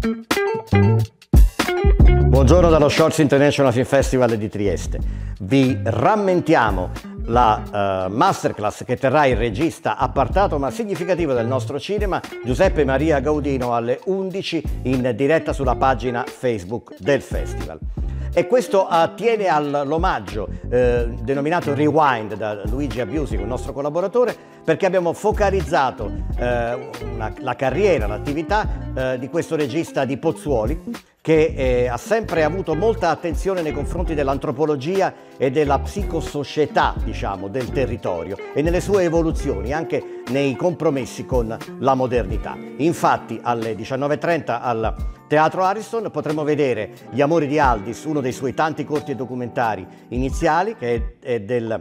Buongiorno dallo Shorts International Film Festival di Trieste. Vi rammentiamo la masterclass che terrà il regista appartato ma significativo del nostro cinema, Giuseppe Maria Gaudino, alle 11 in diretta sulla pagina Facebook del festival. E questo attiene all'omaggio denominato Rewind da Luigi Abiusi, un nostro collaboratore, perché abbiamo focalizzato la carriera, l'attività di questo regista di Pozzuoli, che ha sempre avuto molta attenzione nei confronti dell'antropologia e della psicosocietà, diciamo, del territorio e nelle sue evoluzioni, anche nei compromessi con la modernità. Infatti alle 19:30 al Teatro Ariston potremo vedere Gli amori di Aldis, uno dei suoi tanti corti documentari iniziali, che è del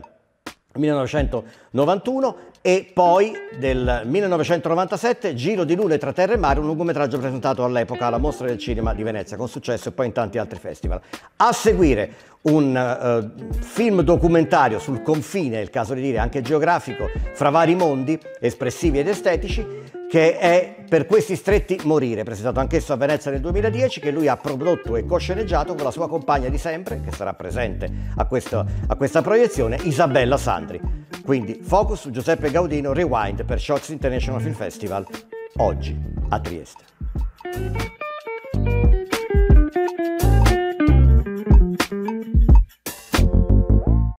1991, e poi del 1997 Giro di lune tra terra e mare, un lungometraggio presentato all'epoca alla Mostra del Cinema di Venezia con successo e poi in tanti altri festival. A seguire un film documentario sul confine, è il caso di dire anche geografico, fra vari mondi espressivi ed estetici, che è Per questi stretti morire, presentato anch'esso a Venezia nel 2010, che lui ha prodotto e co-sceneggiato con la sua compagna di sempre, che sarà presente a questa proiezione, Isabella Sandri. Quindi focus su Giuseppe Gaudino, Rewind per Shorts International Film Festival, oggi a Trieste.